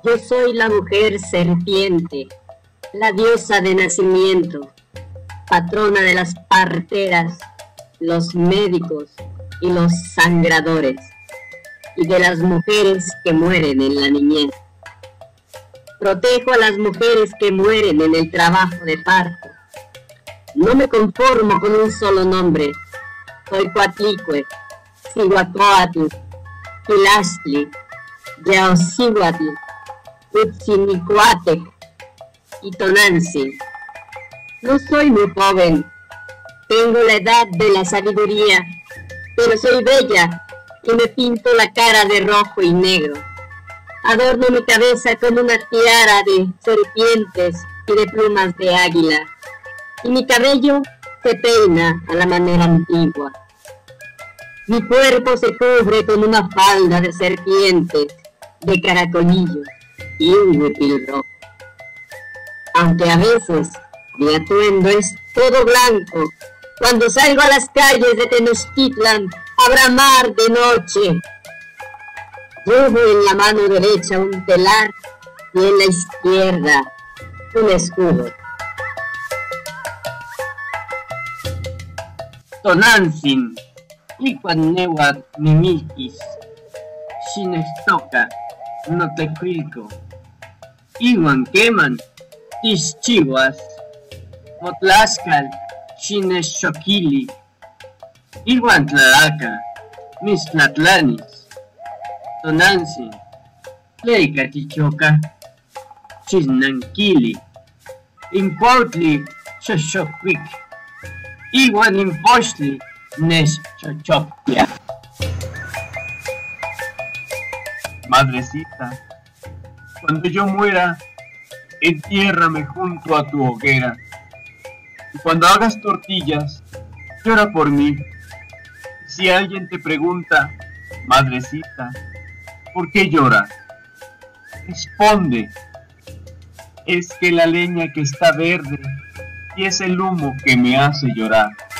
Yo soy la mujer serpiente, la diosa de nacimiento, patrona de las parteras, los médicos y los sangradores, y de las mujeres que mueren en la niñez. Protejo a las mujeres que mueren en el trabajo de parto. No me conformo con un solo nombre. Soy Coatlicue, Cihuacoatl, Quilastli, Yaocihuatl, Utzinicuatec y Tonantzin. No soy muy joven, tengo la edad de la sabiduría, pero soy bella y me pinto la cara de rojo y negro. Adorno mi cabeza con una tiara de serpientes y de plumas de águila, y mi cabello se peina a la manera antigua. Mi cuerpo se cubre con una falda de serpientes, de caracolillos y un huipil rojo. Aunque a veces mi atuendo es todo blanco, cuando salgo a las calles de Tenochtitlan a bramar de noche. Llevo en la mano derecha un telar y en la izquierda un escudo. Tonantzin, Icuannehuatl Mimiquis, Xinextoca, Notecuilco, Iwan Queman, Tixchihuas, Motlascal, Xinexoquili, Iwan Tlalaca, Mixtlatlanis, Tonantzin, Tleica Tichoca, Chisnanquili, Incuautli, Xoxocuic, Iwan Impochtli, Nexchochopia. Madrecita, cuando yo muera, entiérrame junto a tu hoguera. Y cuando hagas tortillas, llora por mí. Si alguien te pregunta, madrecita, ¿por qué llora? Responde, es que la leña que está verde y es el humo que me hace llorar.